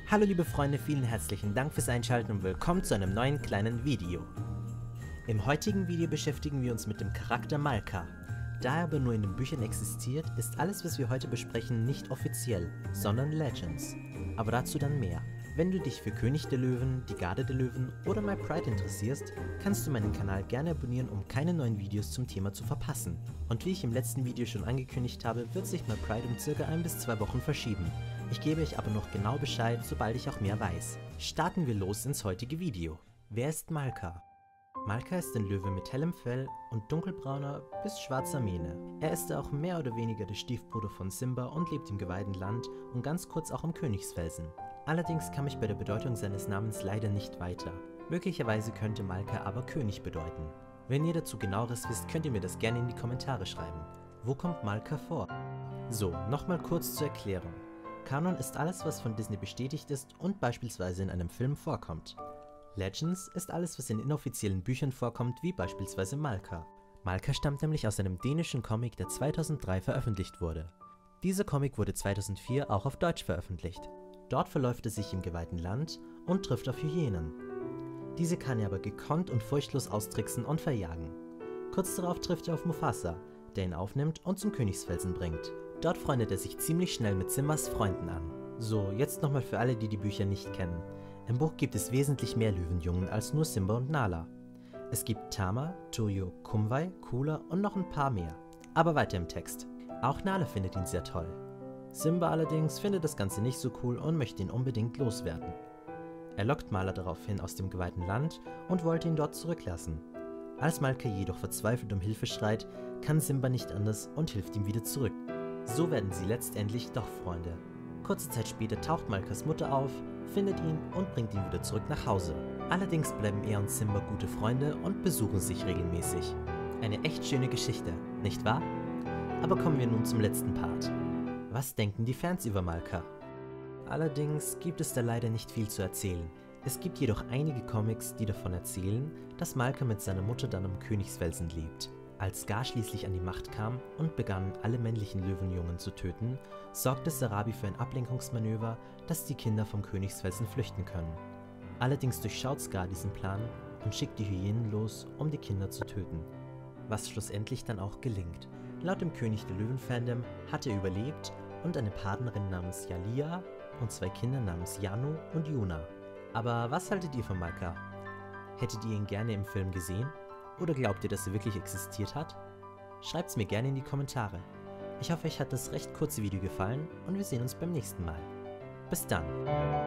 Hallo liebe Freunde, vielen herzlichen Dank fürs Einschalten und willkommen zu einem neuen kleinen Video. Im heutigen Video beschäftigen wir uns mit dem Charakter Malka. Da er aber nur in den Büchern existiert, ist alles, was wir heute besprechen, nicht offiziell, sondern Legends. Aber dazu dann mehr. Wenn du dich für König der Löwen, die Garde der Löwen oder My Pride interessierst, kannst du meinen Kanal gerne abonnieren, um keine neuen Videos zum Thema zu verpassen. Und wie ich im letzten Video schon angekündigt habe, wird sich My Pride um circa 1 bis 2 Wochen verschieben. Ich gebe euch aber noch genau Bescheid, sobald ich auch mehr weiß. Starten wir los ins heutige Video. Wer ist Malka? Malka ist ein Löwe mit hellem Fell und dunkelbrauner bis schwarzer Mähne. Er ist auch mehr oder weniger der Stiefbruder von Simba und lebt im geweihten Land und ganz kurz auch am Königsfelsen. Allerdings kam ich bei der Bedeutung seines Namens leider nicht weiter. Möglicherweise könnte Malka aber König bedeuten. Wenn ihr dazu genaueres wisst, könnt ihr mir das gerne in die Kommentare schreiben. Wo kommt Malka vor? So, nochmal kurz zur Erklärung. Kanon ist alles, was von Disney bestätigt ist und beispielsweise in einem Film vorkommt. Legends ist alles, was in inoffiziellen Büchern vorkommt, wie beispielsweise Malka. Malka stammt nämlich aus einem dänischen Comic, der 2003 veröffentlicht wurde. Dieser Comic wurde 2004 auch auf Deutsch veröffentlicht. Dort verläuft er sich im geweihten Land und trifft auf Hyänen. Diese kann er aber gekonnt und furchtlos austricksen und verjagen. Kurz darauf trifft er auf Mufasa, der ihn aufnimmt und zum Königsfelsen bringt. Dort freundet er sich ziemlich schnell mit Simbas Freunden an. So, jetzt nochmal für alle, die die Bücher nicht kennen. Im Buch gibt es wesentlich mehr Löwenjungen als nur Simba und Nala. Es gibt Tama, Toyo, Kumwai, Kula und noch ein paar mehr. Aber weiter im Text. Auch Nala findet ihn sehr toll. Simba allerdings findet das Ganze nicht so cool und möchte ihn unbedingt loswerden. Er lockt Nala daraufhin aus dem geweihten Land und wollte ihn dort zurücklassen. Als Malka jedoch verzweifelt um Hilfe schreit, kann Simba nicht anders und hilft ihm wieder zurück. So werden sie letztendlich doch Freunde. Kurze Zeit später taucht Malkas Mutter auf, findet ihn und bringt ihn wieder zurück nach Hause. Allerdings bleiben er und Simba gute Freunde und besuchen sich regelmäßig. Eine echt schöne Geschichte, nicht wahr? Aber kommen wir nun zum letzten Part. Was denken die Fans über Malka? Allerdings gibt es da leider nicht viel zu erzählen. Es gibt jedoch einige Comics, die davon erzählen, dass Malka mit seiner Mutter dann am Königsfelsen lebt. Als Scar schließlich an die Macht kam und begann, alle männlichen Löwenjungen zu töten, sorgte Sarabi für ein Ablenkungsmanöver, dass die Kinder vom Königsfelsen flüchten können. Allerdings durchschaut Scar diesen Plan und schickt die Hyänen los, um die Kinder zu töten. Was schlussendlich dann auch gelingt. Laut dem König der Löwen-Fandom hat er überlebt und eine Partnerin namens Yalia und 2 Kinder namens Yanu und Yuna. Aber was haltet ihr von Malka? Hättet ihr ihn gerne im Film gesehen? Oder glaubt ihr, dass er wirklich existiert hat? Schreibt's mir gerne in die Kommentare. Ich hoffe, euch hat das recht kurze Video gefallen und wir sehen uns beim nächsten Mal. Bis dann!